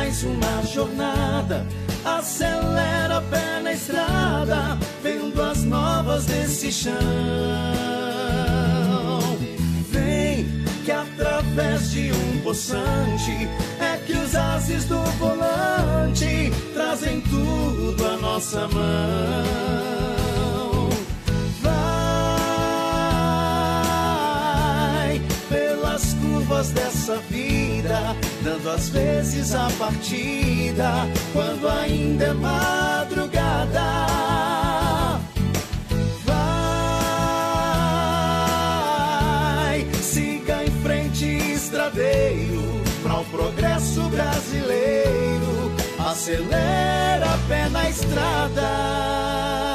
mais uma jornada. Acelera, pé na estrada, vendo as novas desse chão. Vem que através de um poçante é que os ases do volante trazem tudo à nossa mão. Vai pelas curvas dessa vida, dando às vezes a partida, quando ainda é madrugada. Vai, siga em frente, estradeiro, para o progresso brasileiro. Acelera, pé na estrada.